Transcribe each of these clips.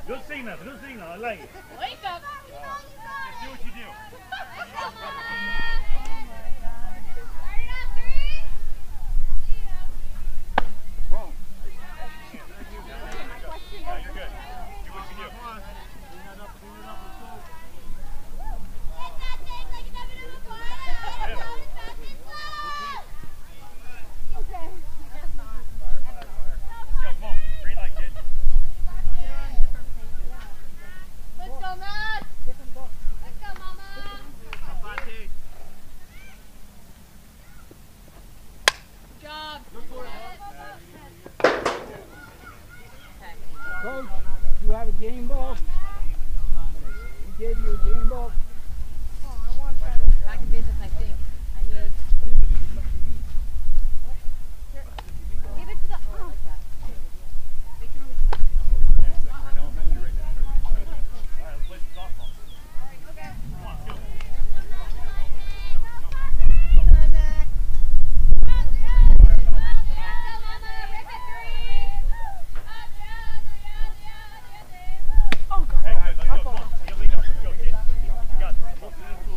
Good signal, I like it. Wake up! Just do what you do. Boom. Yeah, you're good. Do what you do. Okay. Yo, come on. Green light, kid. Let's go, Matt! Let's go, Mama! Good job. Coach, you have a game ball? We gave you a game ball? Back in business, I think. I need... Give it to the... Oh. They can always... All right, let's play some softball. Okay. Come on, go. Hey, let's go, come on. You lead up. Let's go, kid. You got this. Come on.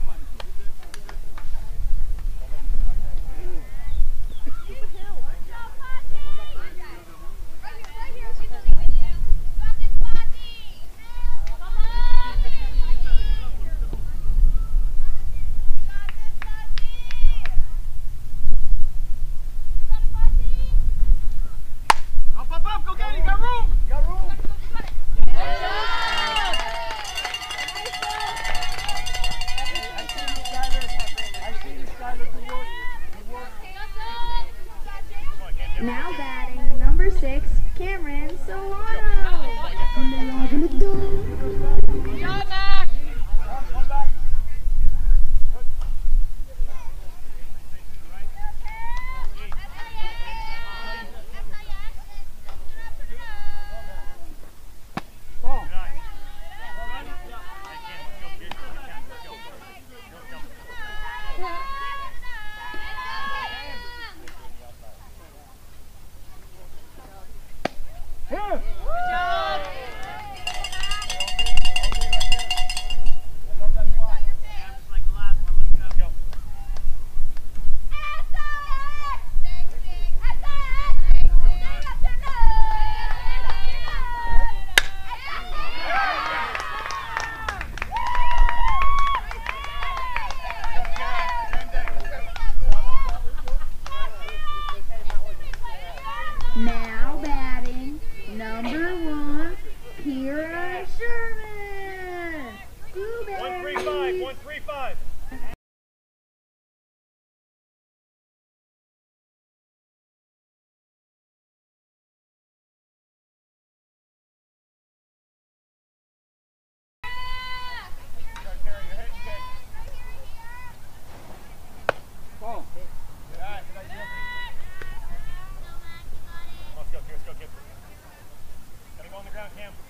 Up, go get it, got room! Got room! Now batting number 6, Cameron Solano. Good job, Mac! Come back. Ball. Here! Good job! Now batting number 1, Kira Sherman. Blueberry. 135, 135. Ball. Let's go, kid. Gotta go on the ground, Cam.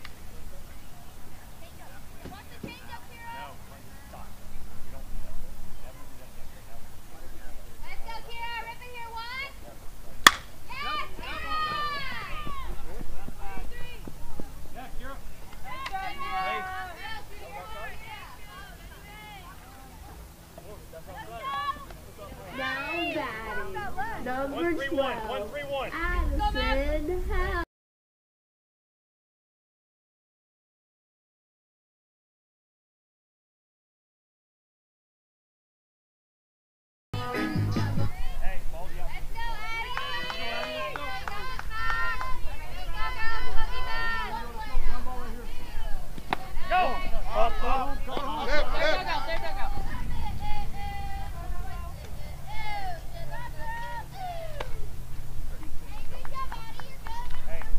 No, stop. You don't do that. Never do that again. Let's go, Kira! Rip it here, one! Yeah, Kira. Now batting number 131, 12, 131. Addison Hell. Hey, ball the out. Go! Up. There, dugout. Hey,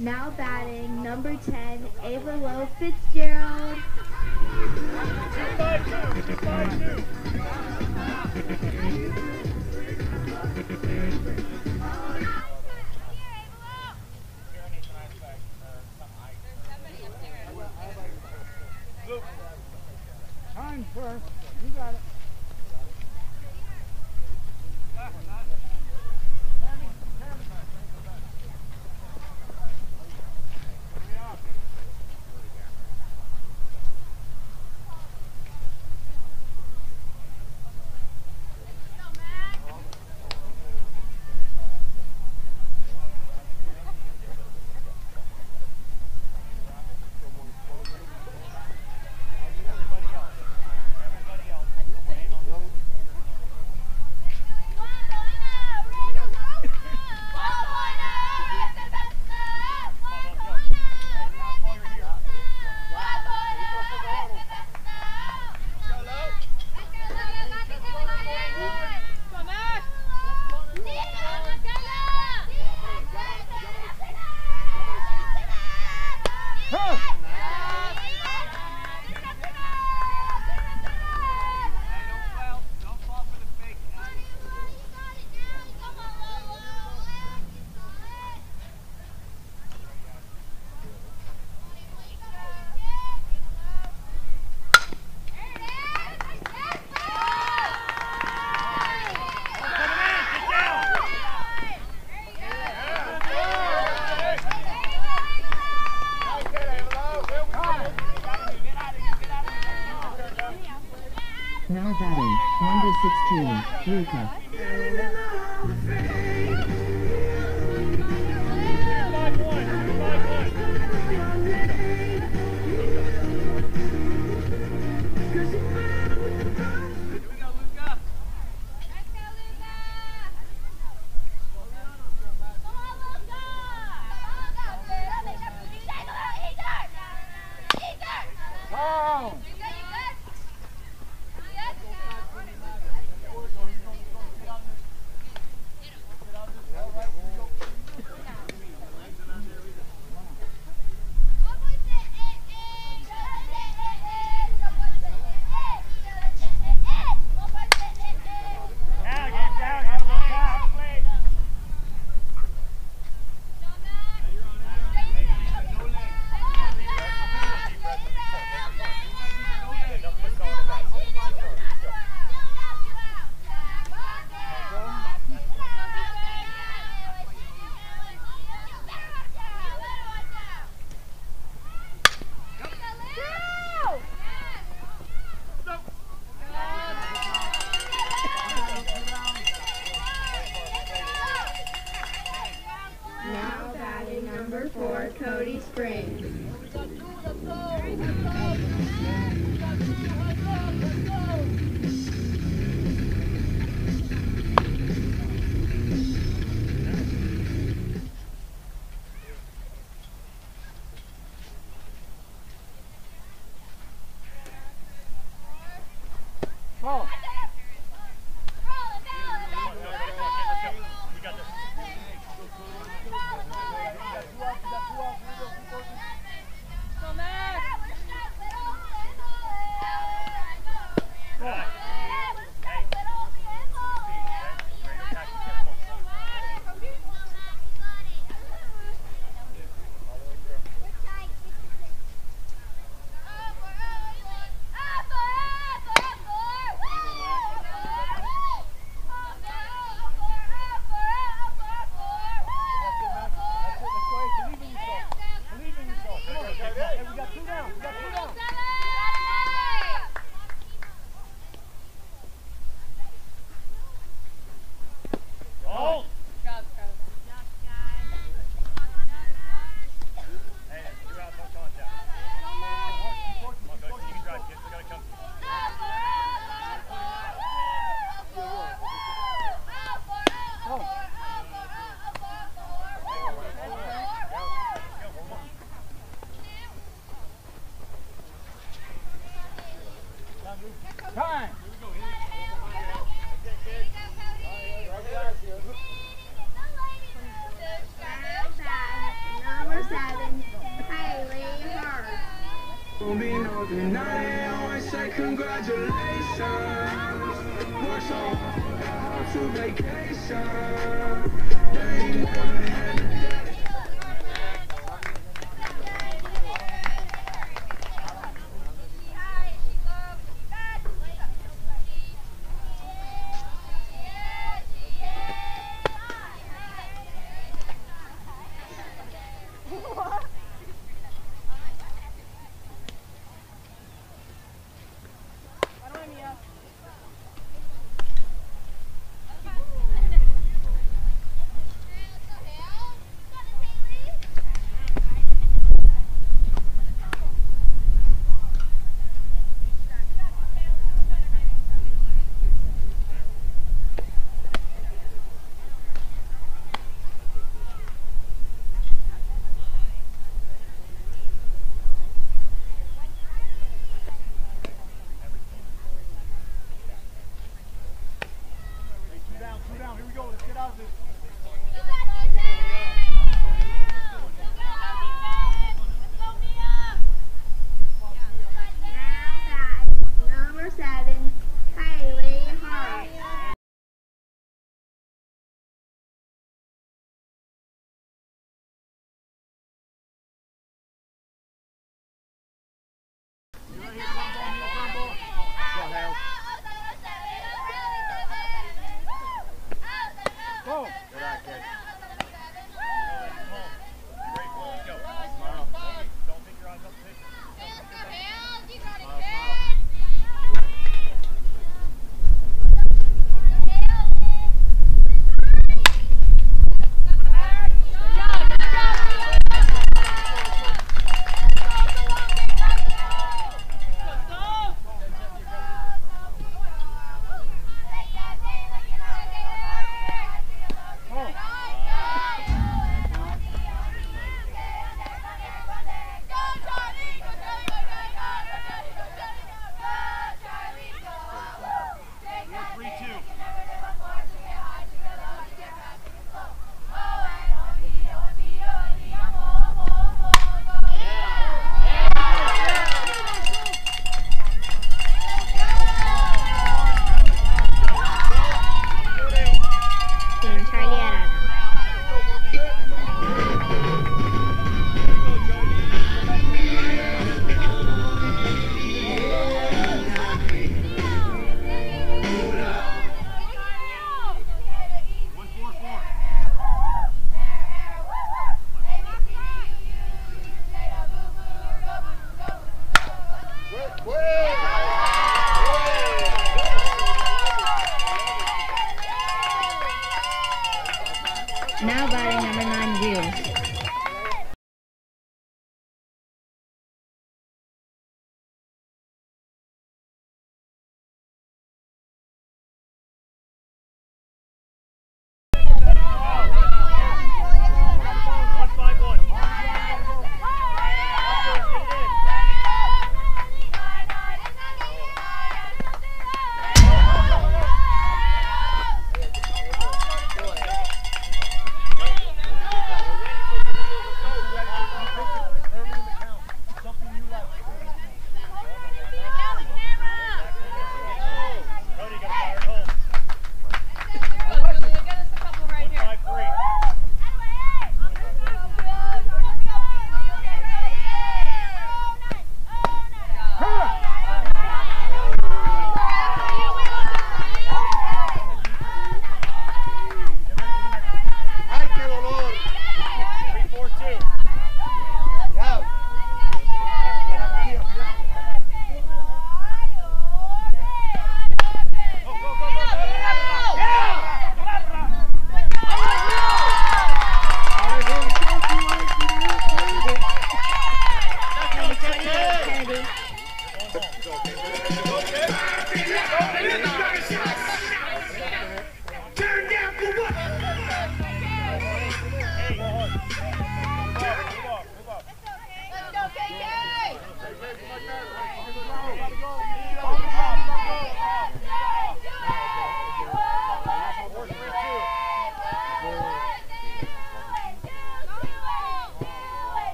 Now batting number 10, Ava Lowe Fitzgerald. 2-5-2. 2-5-2. Time first. You got it. Now batting, number 16, Luca. 4, Cody Springs. Ball. Time. Won't be no denying, always say congratulations. Work so hard to vacation. They ain't never had a day. Now batting number 9, Wheels.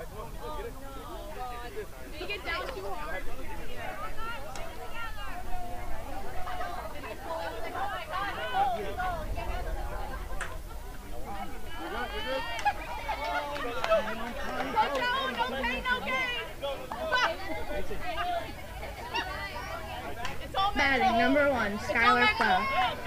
You get down too hard. Batting number 1, Skylar Fell.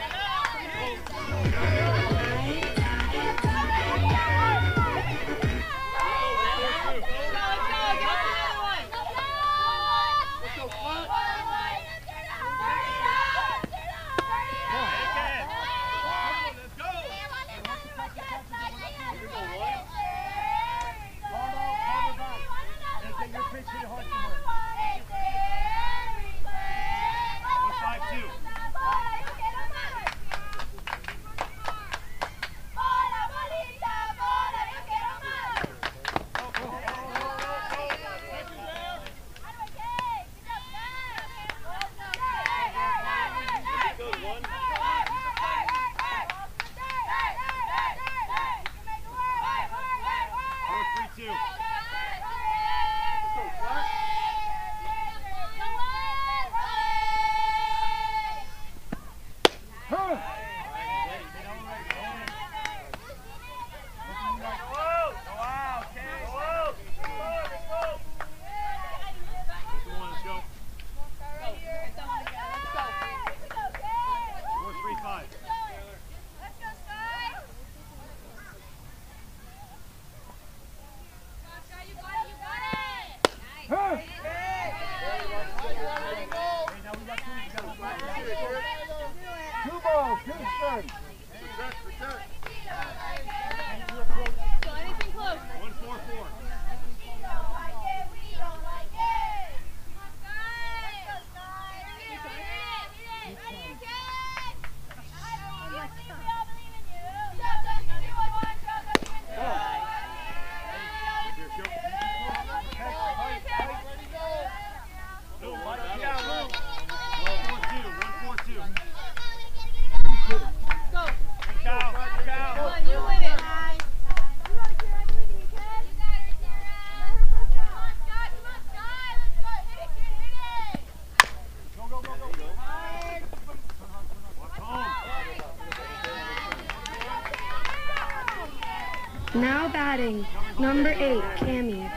Now batting, number 8, Cammy.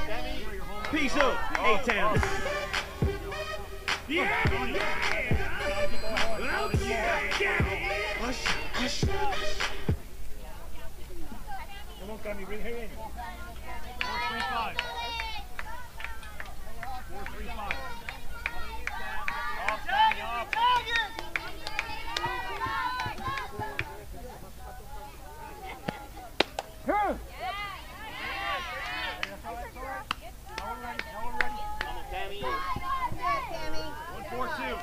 Peace up, A-Town. Yeah! Hush, hush. Come on, Cammy, bring her in. 4-3-5. 4-3-5. Off, Cammy, off. Huh? Tammy. 1-4-2.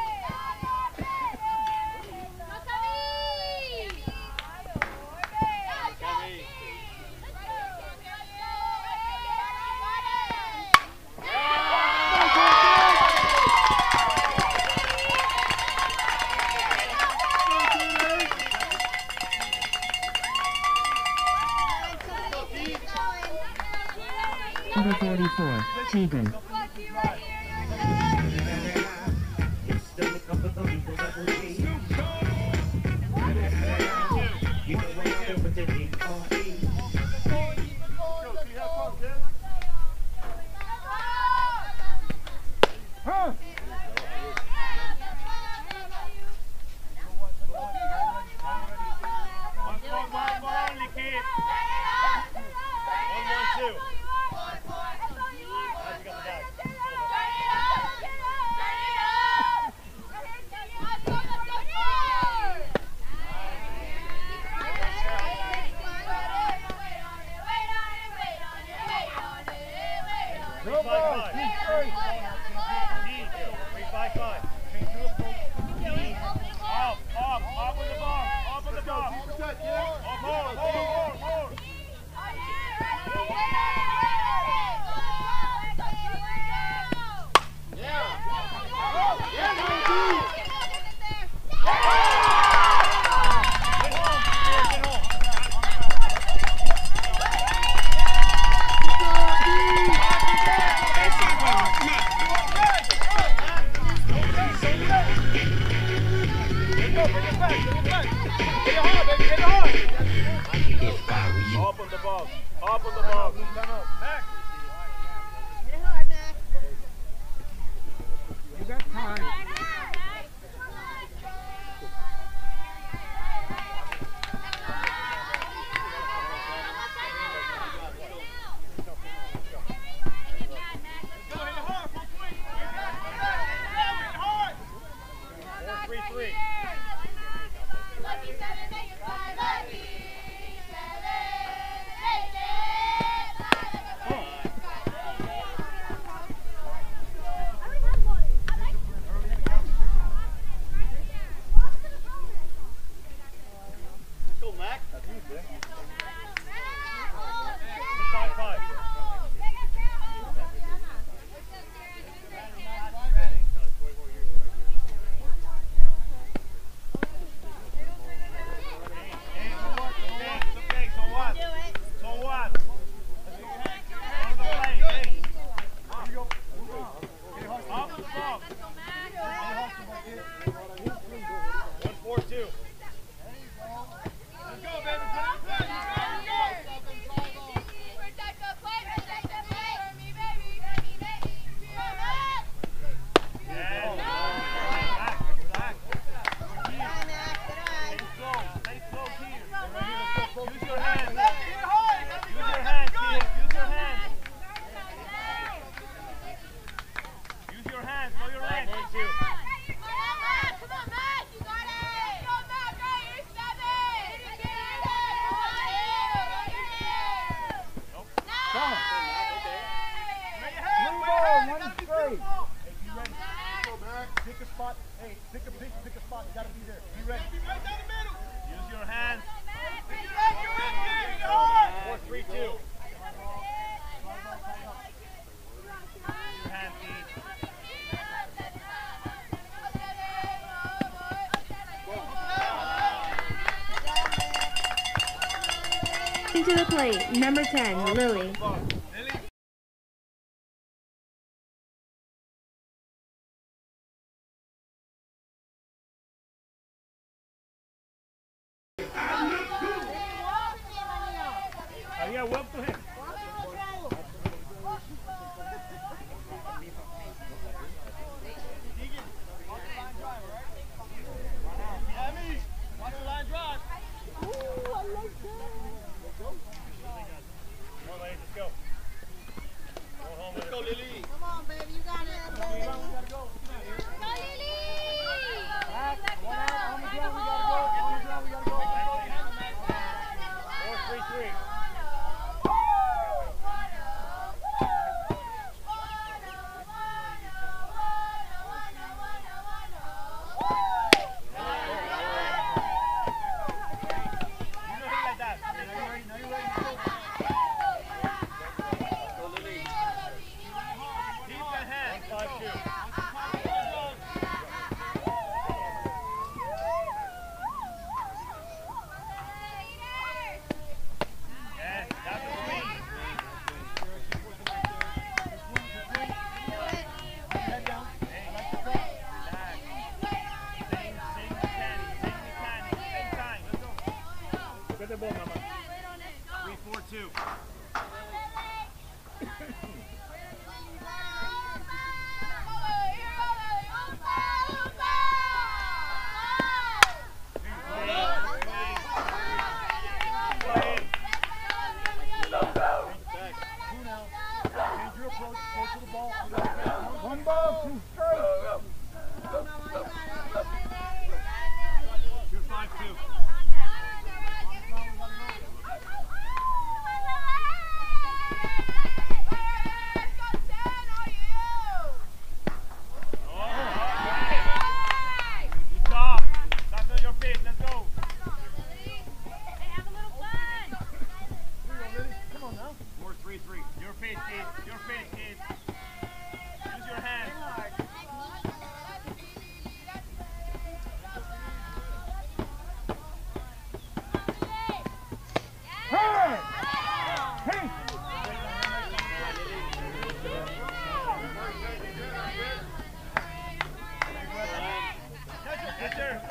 Number 44, Tegan. Huh? No ball. Keep straight. 3-5-5. Off with the ball. Off with the ball. Hold. ball. Hop on the ball. Time out. Max. Hit it hard, Max. You got time. To the plate, number 10, Lily. Yeah, walk to him. Get the ball, Mama. 3-4-2. One ball, two strikes. 2-5-2.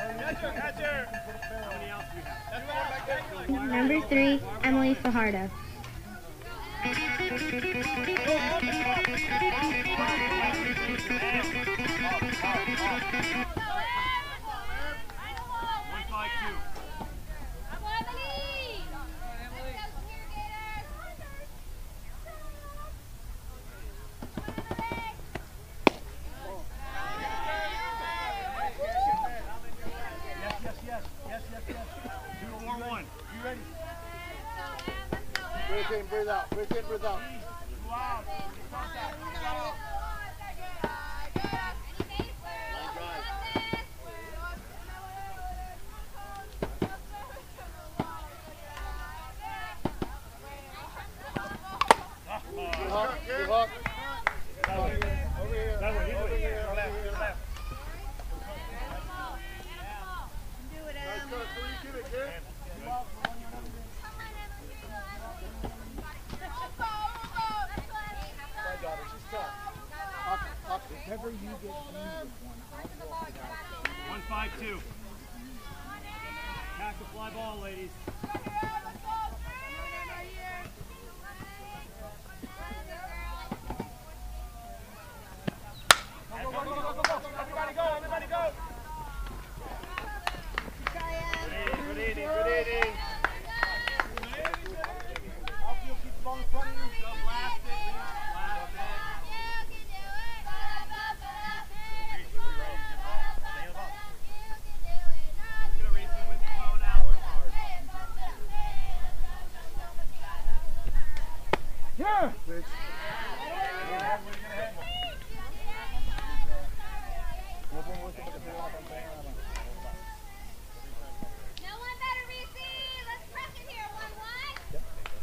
Number 3, Emily Fajardo. Breathe in, breathe out. Breathe in, breathe out. Good hook. Over here. Over here. Left. Do it, Nice Em. touch. Where you keep it, kid? My daughter, she's tough. If ever you get in with one, I'll walk it out. 1-5-2. Attack the fly ball, ladies. Everybody go. Good eating. Outfield, keep the ball in front of you. Go blast it. Blast it. Gonna race it with the phone out. Yeah! No one better receive. Let's press it here. 1-1.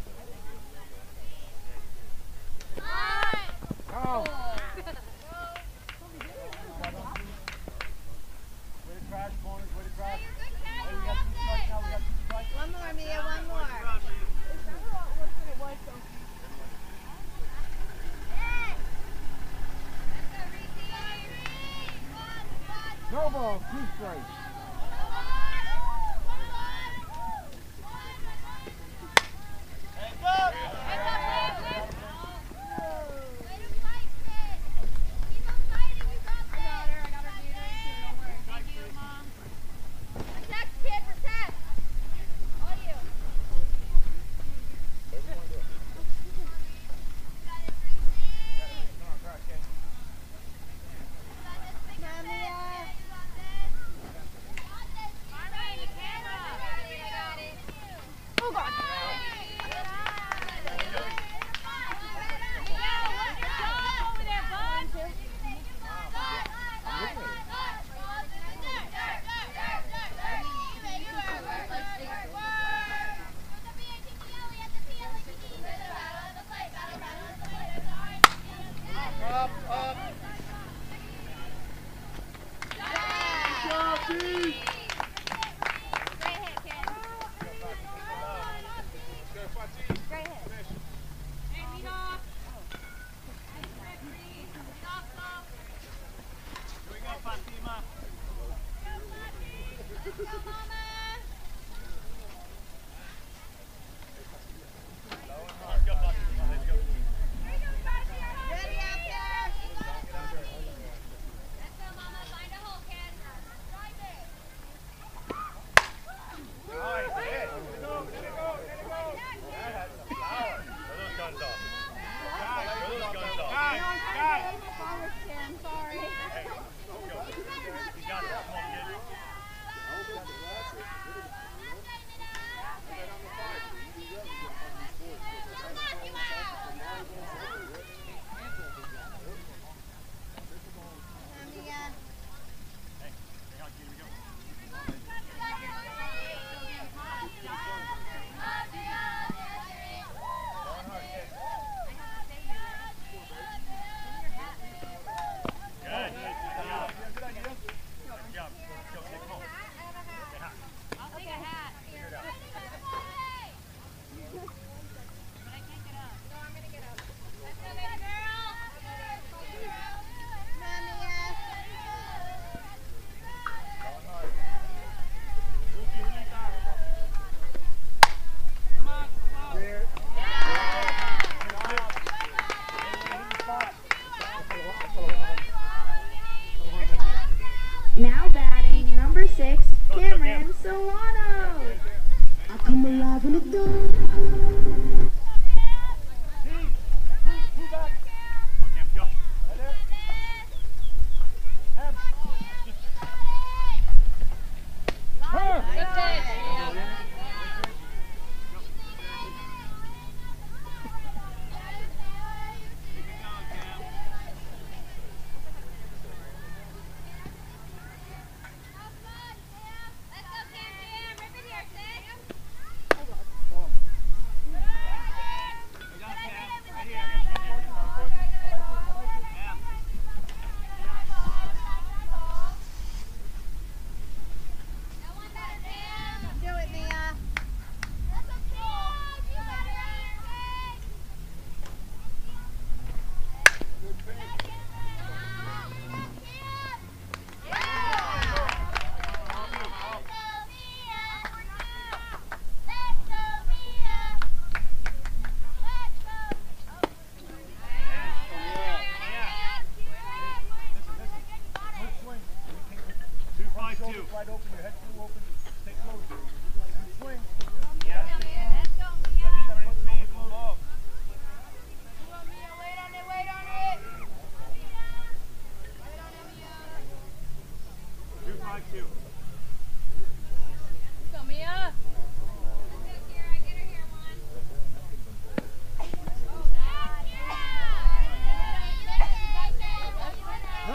Oh! Way to crash, corners, way to crash. You're good, Kat. Hey, we got 2 strikes now, we got 2 strikes. One more, Mia. One more. No ball, 2 strikes.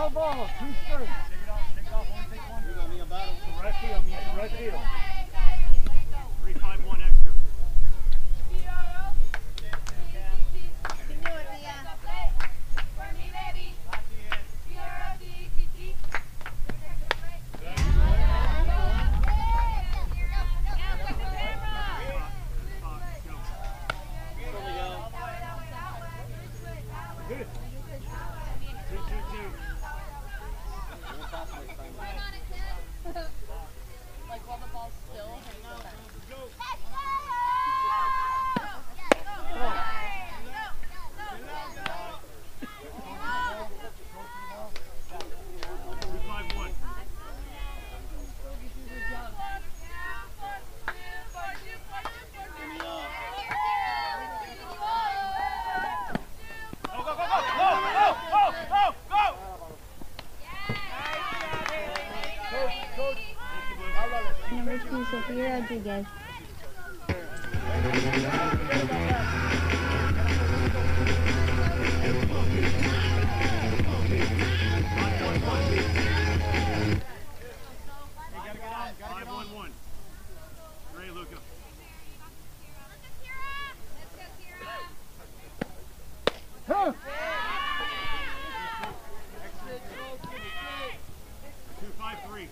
the ball. Two straight. Take it off, only take one. You're on me about it. Right field, me. Right field. 3-5-1 extra. Good. 2-2-2. Like while the ball's still hanging on. Number 2, Sophia Rodriguez. Huh. 2-5-3.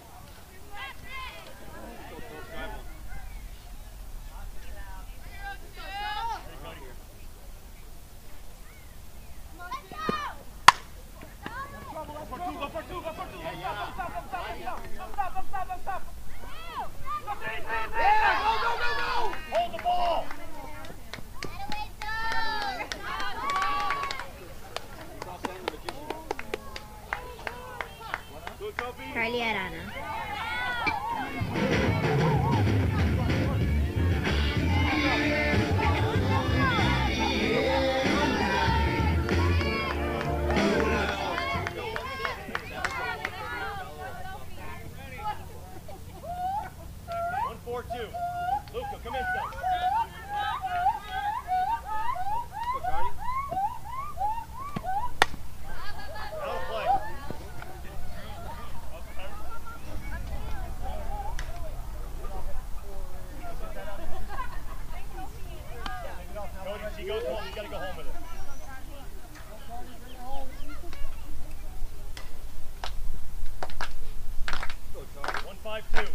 Hold the ball! Carly Arana. One, 4-2. Luca, come in, son. Out of play. Cody, she goes home. You gotta go home with it. 1-5-2.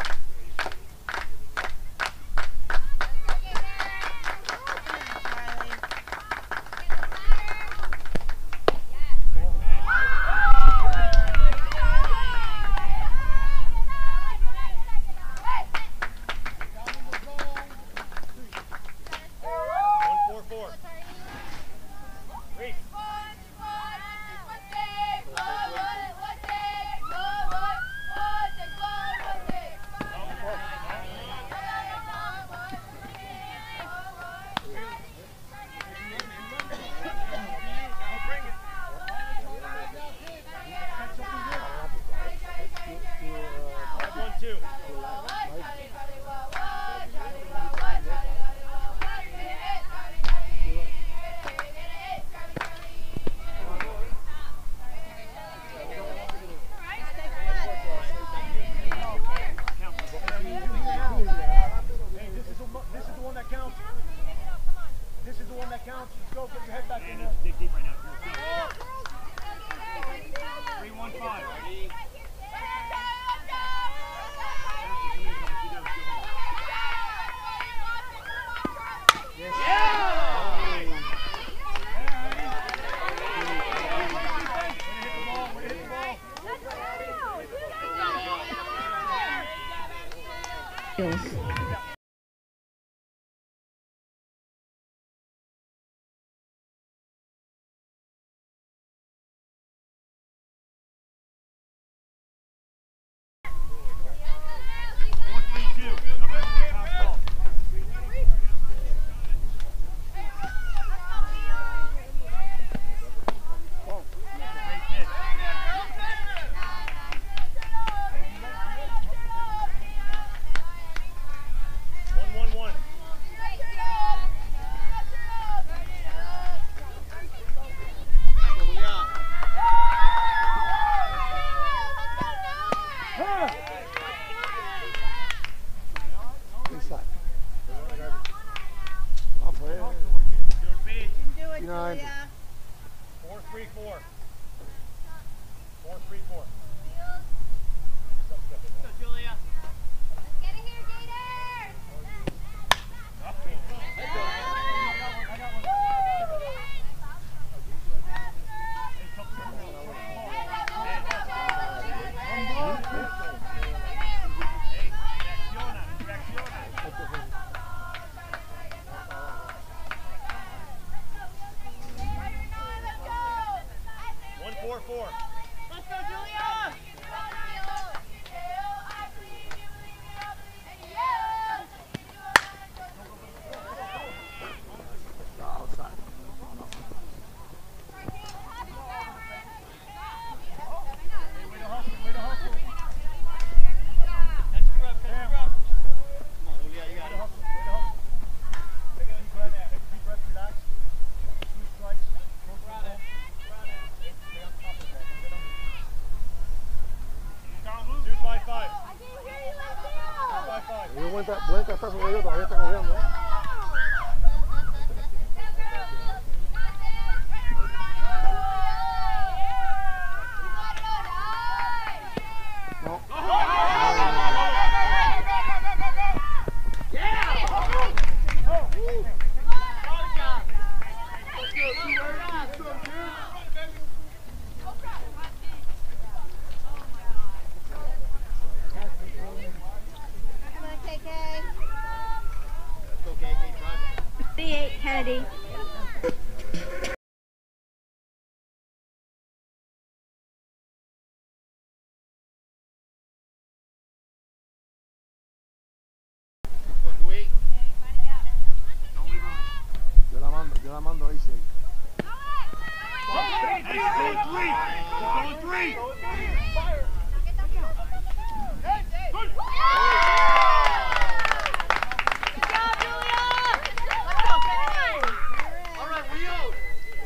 Skills. 39. 4-3-4. 4-3-4. Go, Julia. Let's get it here, Gators! Let's go, Julia. Catch your breath, catch your breath. Come on, Julia, you got it. Take a deep breath, relax. 2 strikes, close to the ball. Stay on top of that. Don't get them. 2-5-5. 2-5-5. Buen castazo de ellos, todavía está cogiendo. Come on, KK. Let's go, KK, drive. 38 Kennedy. Go, Kuwait. Yo la mando ahí, sí. Hey, going 3. All right, Rio.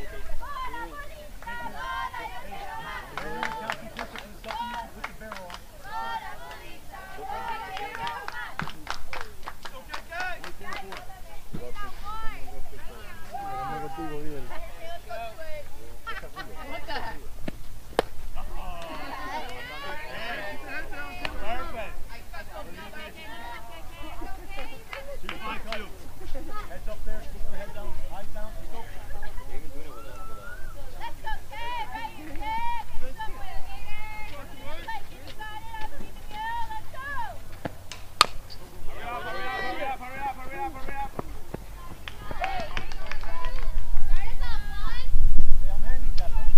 Heads up there, keep your head down, eyes down, let's go. Hey, I'm handicapped, don't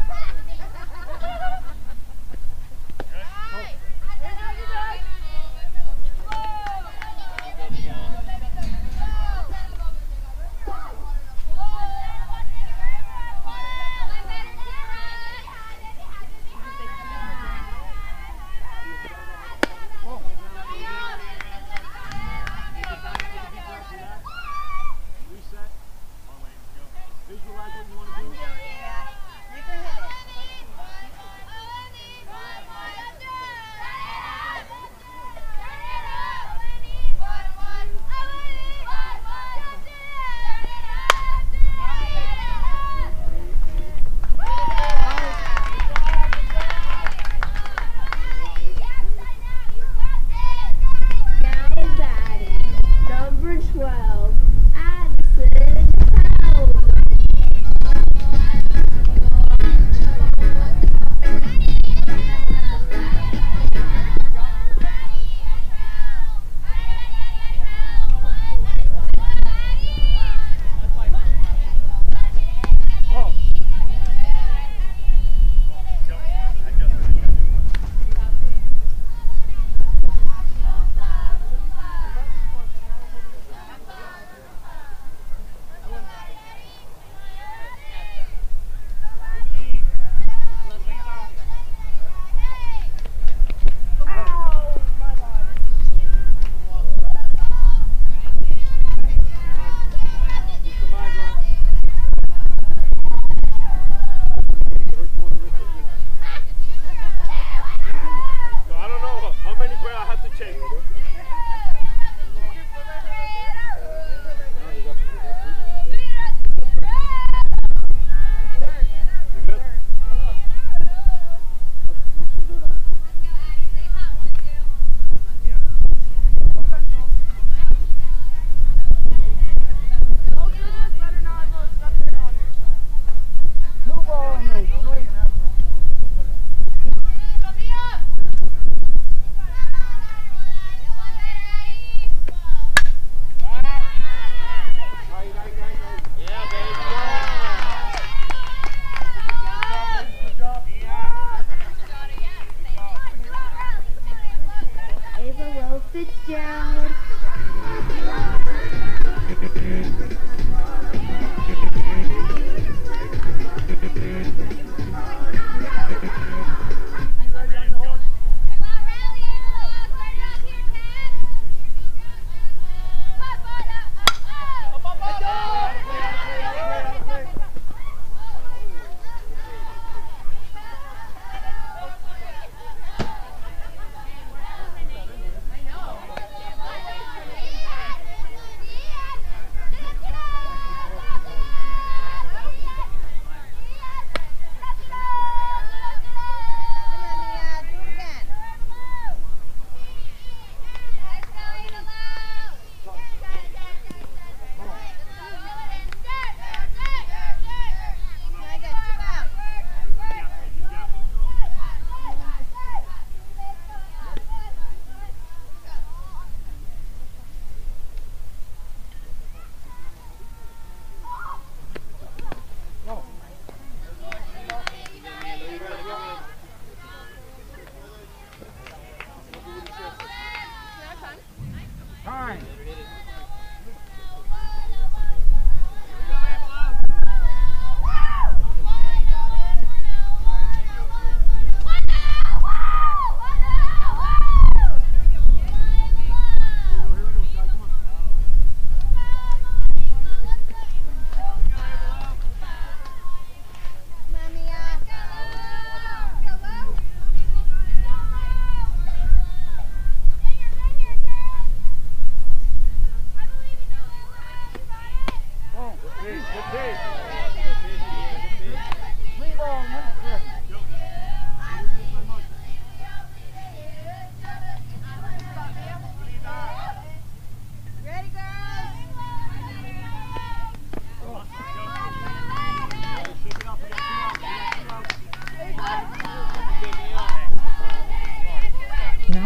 reset. Visualize what you want to do. Make her hit it. Now batting, number 12, Addison Howell.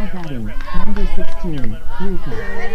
batting, number 16, Luca.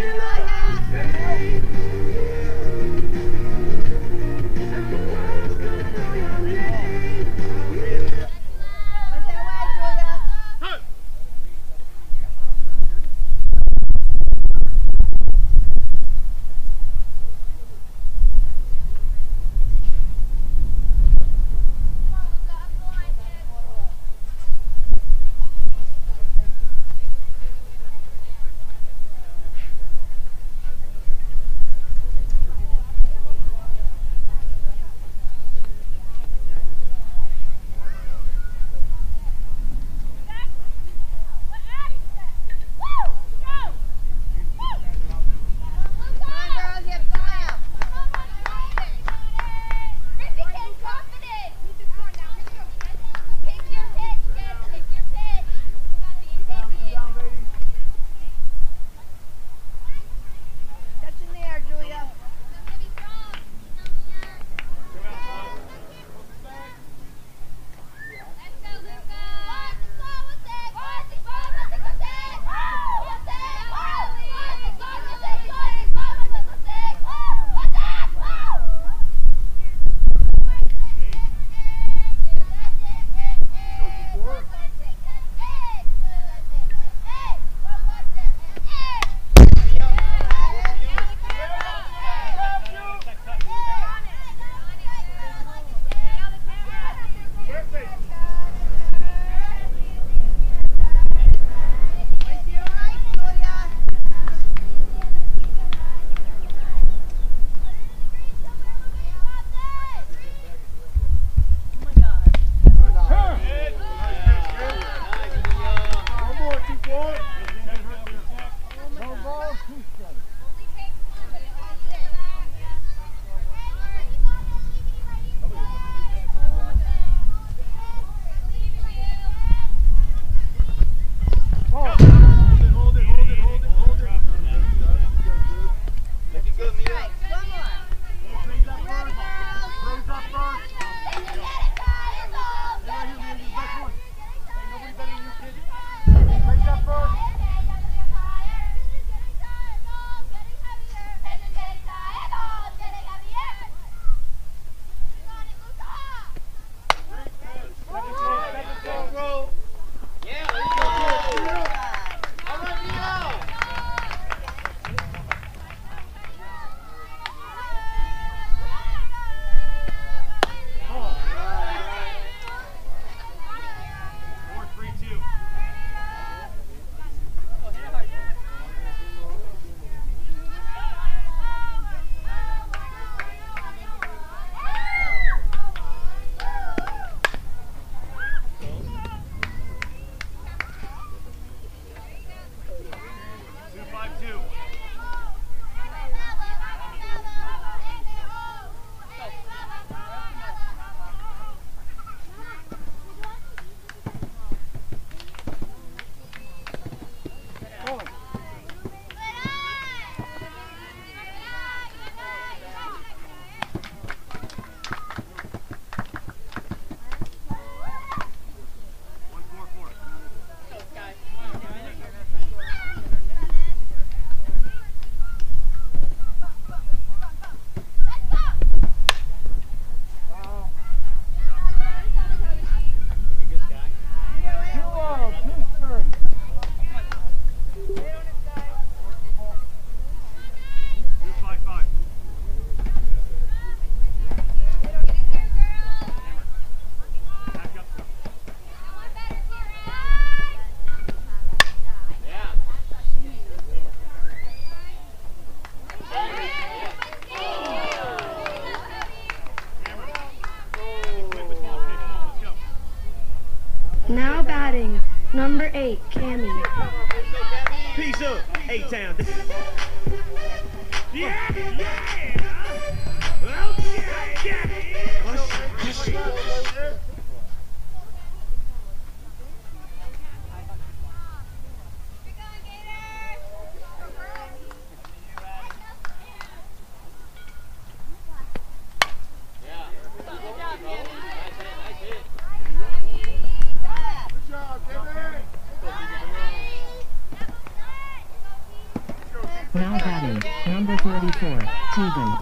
Now batting, number 8, Cammy. Peace up, A-Town. Yeah, yeah. Now batting, number 34, Tegan.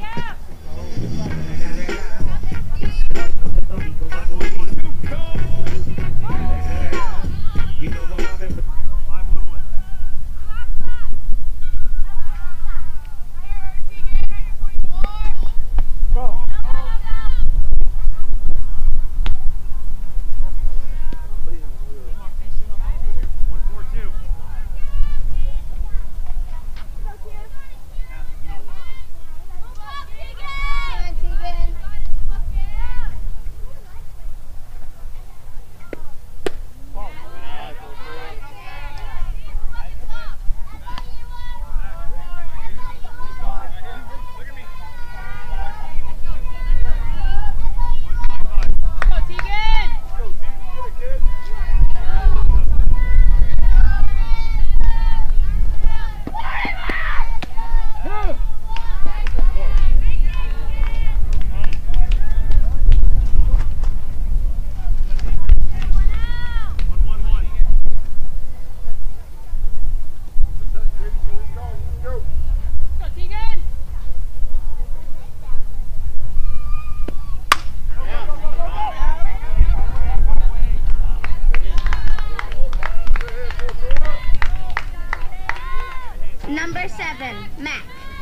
Number 7, Mac.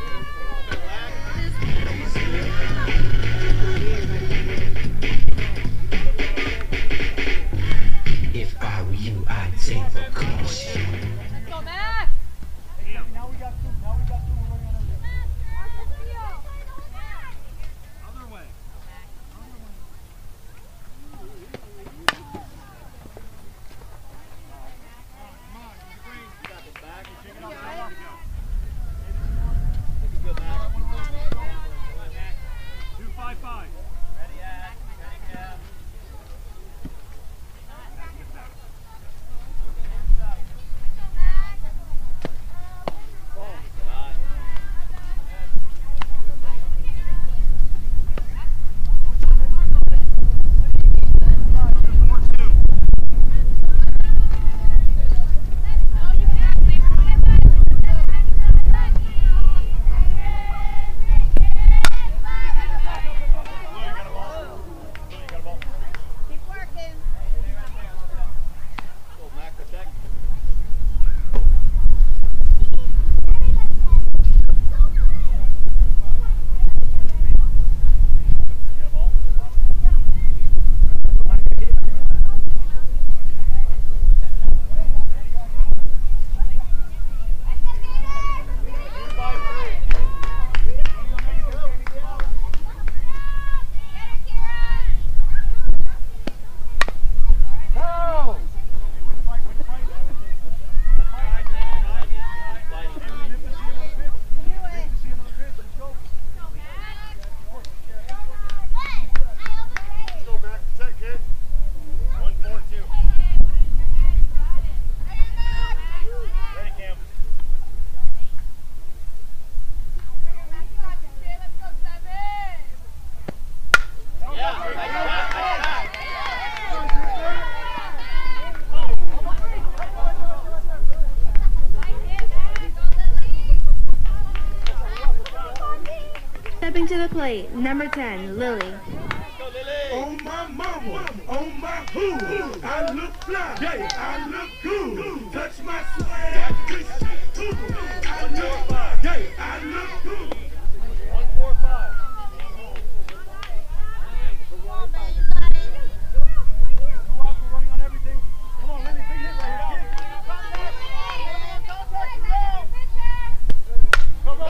If I were you, I'd take precaution. Let's go, Mac. Now we got two. Now we got two. We're running on everything. Other way. Stepping to the plate, number 10, Lily. On my mama, on my who, I look fly, yeah, I look good. Touch my swag, I look fly, yeah, I look good. 145. Two outs, we're running on everything. Come on, Lily, big hit right here. Go, go, go, go.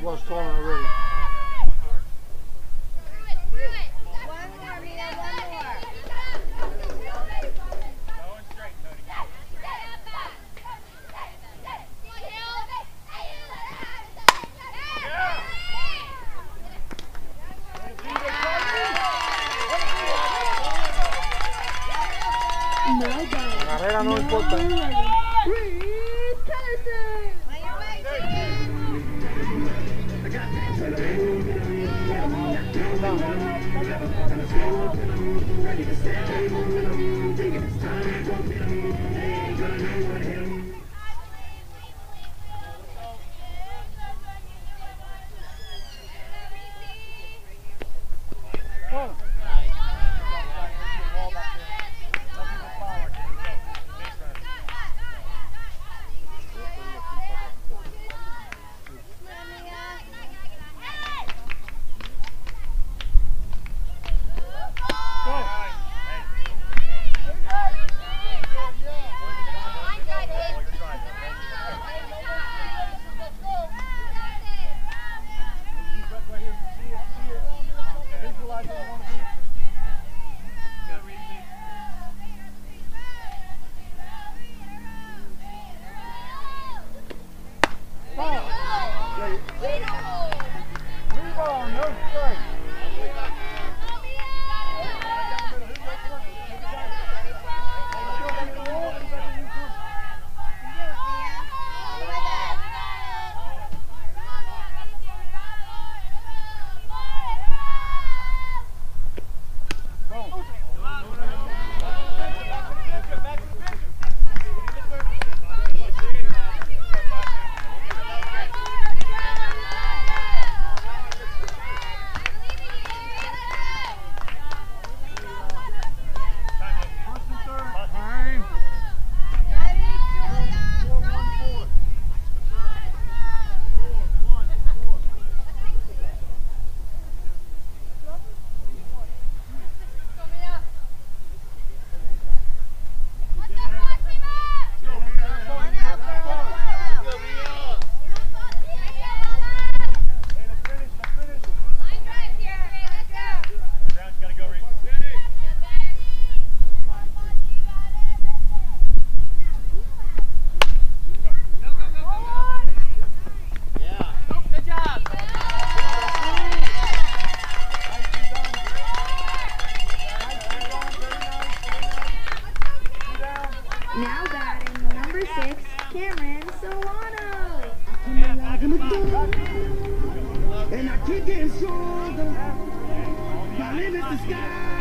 plus taller already. One more, Mia, one more. Going straight, Cody. Now batting. Carrera no importa. Reed Patterson. Now batting number 6, Cameron Solano. And I keep getting stronger. My limits the sky.